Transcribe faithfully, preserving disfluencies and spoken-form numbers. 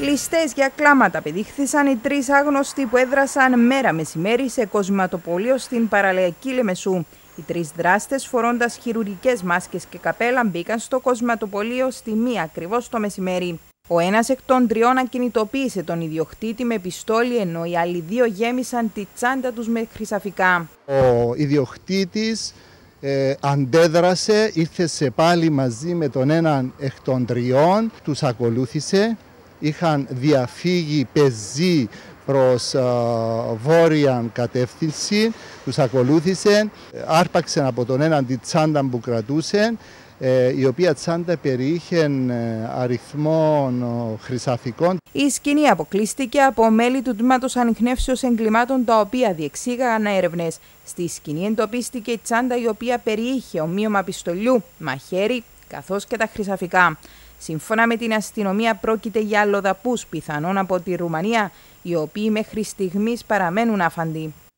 Ληστές για κλάματα απεδείχθησαν οι τρεις άγνωστοι που έδρασαν μέρα μεσημέρι σε κοσματοπωλείο στην παραλιακή Λεμεσού. Οι τρεις δράστες, φορώντας χειρουργικές μάσκες και καπέλα, μπήκαν στο κοσματοπωλείο στη μία ακριβώς το μεσημέρι. Ο ένας εκ των τριών ακινητοποίησε τον ιδιοκτήτη με πιστόλι, ενώ οι άλλοι δύο γέμισαν τη τσάντα τους με χρυσαφικά. Ο ιδιοκτήτης ε, αντέδρασε, ήρθε σε πάλι μαζί με τον έναν εκ των τριών, τους ακολούθησε. Είχαν διαφύγει πεζοί προς α, βόρεια κατεύθυνση, τους ακολούθησε, άρπαξε από τον έναν τη τσάντα που κρατούσε, ε, η οποία τσάντα περιείχε ε, αριθμό ε, χρυσαφικών. Η σκηνή αποκλείστηκε από μέλη του Τμήματος Ανιχνεύσεως Εγκλημάτων, τα οποία διεξήγαγαν έρευνες. Στη σκηνή εντοπίστηκε η τσάντα, η οποία περιείχε ομοίωμα πιστολιού, μαχαίρι καθώς και τα χρυσαφικά. Σύμφωνα με την αστυνομία, πρόκειται για αλλοδαπούς, πιθανόν από τη Ρουμανία, οι οποίοι μέχρι στιγμής παραμένουν άφαντοι.